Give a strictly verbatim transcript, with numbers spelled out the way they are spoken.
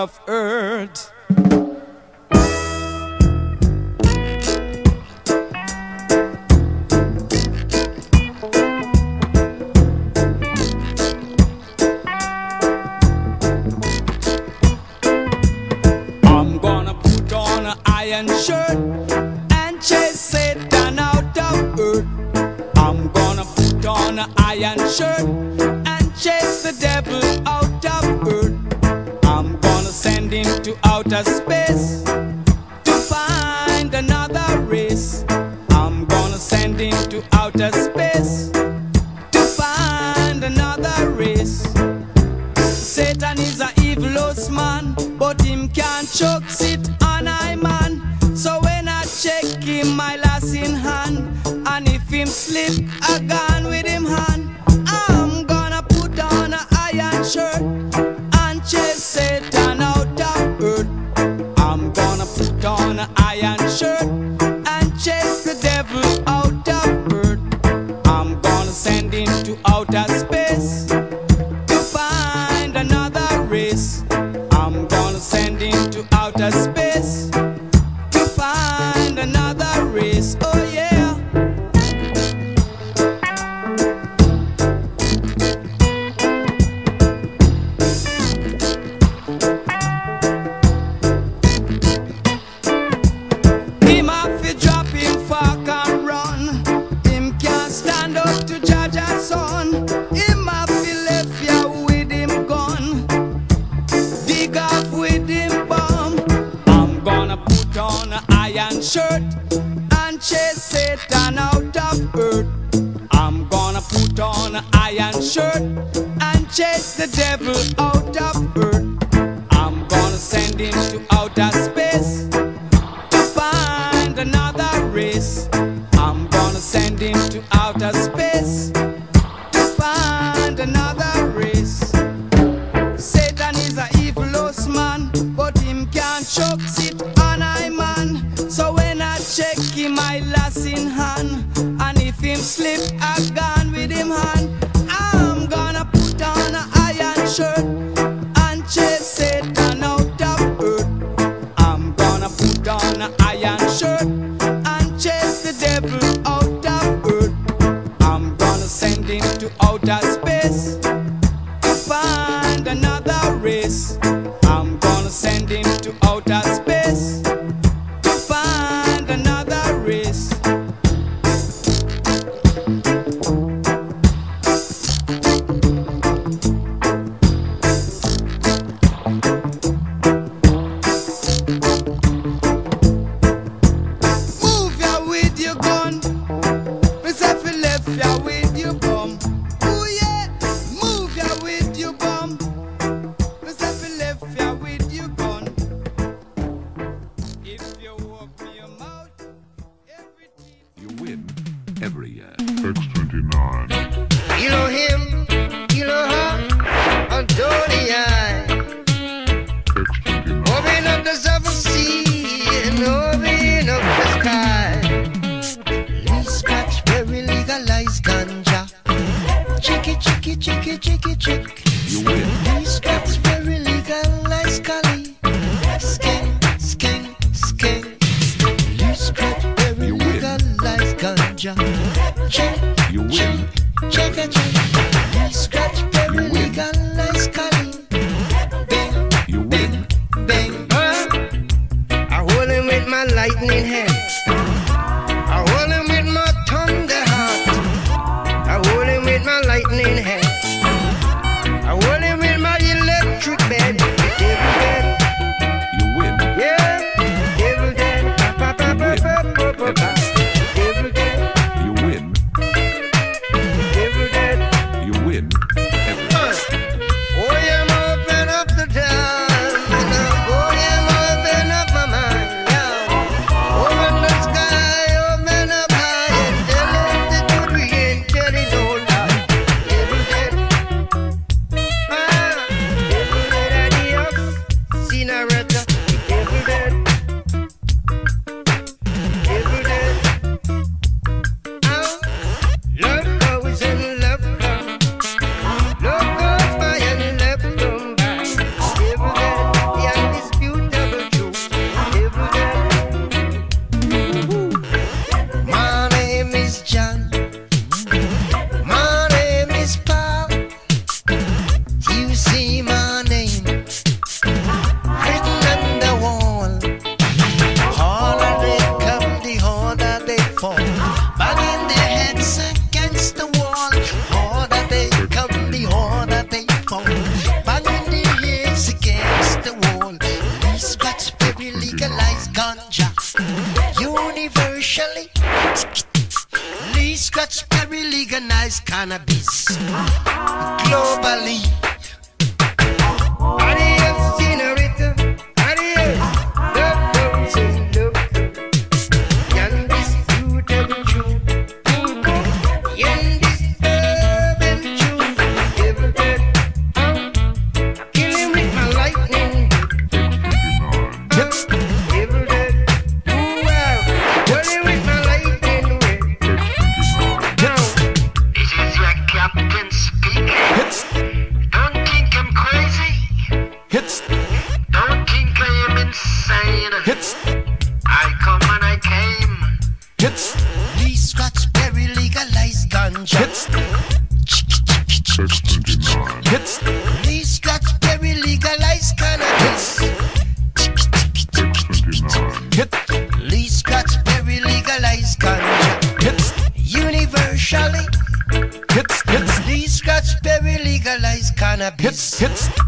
of earth. I'm gonna put on an iron shirt and chase Satan out of earth. I'm gonna put on an iron shirt and chase the devil out of earth. I'm gonna send him to outer space to find another race. I'm gonna send him to outer space to find another race. Satan is a evilous man, but him can't choke sit on I man. So when I check him, my lass in hand, and if him slip, I gone with him hand. I'm gonna put on an iron shirt and chase Satan out of earth. I'm gonna put on an iron shirt and chase the devil out of earth. I'm gonna send him to outer space to find another race. I'm gonna send him to outer space to find another race. Oh yeah. Him have to drop him fork and run. Him can't stand up to Jaja's son. Him have to left ya with him gun, dig off with him bomb. I'm gonna put on an iron shirt and chase Satan out of earth. I'm gonna put on an iron shirt and chase the devil out of earth. I'm gonna send him to outer space to find another race. I'm gonna send him to outer space to find another race. Satan is a evilous man, but him can't choke sit on I man. So when I check him, I lass in hand, and if him slip, I gone with him hand. I'm gonna put on an iron shirt and chase Satan out of earth. I'm gonna put on an iron shirt and chase the devil out of earth. I'm gonna send him to outer space to find another race. I'm gonna send him to outer space to find another race. Move ya with your gun, myself you left ya with your bum. Ooh yeah, move ya with your bum, myself you left ya with your gun. If you open your mouth, every teeth. You win every year. X twenty-nine. Elohim, Eloha, Adonai. X twenty-nine. Open up the seven sea and open up the sky. Let's scratch where we legalize ganja. Chicky, chicky, chicky, chicky, chick. You win Let's scratch where we legalize Cali. Skin, skin, skin. Let's scratch where we You win. legalize ganja. Check, You win check, check, check. Let's scratch where we You win. legalize Cali. Bing, You win bang. Huh? I hold him with my lightning hand. I hold him with my thunder heart. I hold him with my lightning hand. I hold him with my electric bed. Devil dead, You win yeah. Devil dead, pa pa pa pa pa pa pa pa. Devil dead, You win devil dead. You win every year. Oh yeah, open up the door. Oh yeah, open up my mind. Yeah. Oh legalize ganja. Universally. Lee Scratch Perry legalize cannabis. Globally. Adios, senorita. Adios. Love goes in love. And this beautiful truth. And this urban truth. Every day. Kill him with my lightning. Every day. Ooh, wow. Kill him with my lightning. Now. This is your captain speaking. Don't think I'm crazy. Don't think I am insane. I come and I came. Lee Scratch Perry legalize ganja. X twenty-nine. Lee Scratch Perry legalize cannabis. X twenty-nine. Lee Scratch Perry legalize ganja. Universally. Lee Scratch Perry legalize cannabis.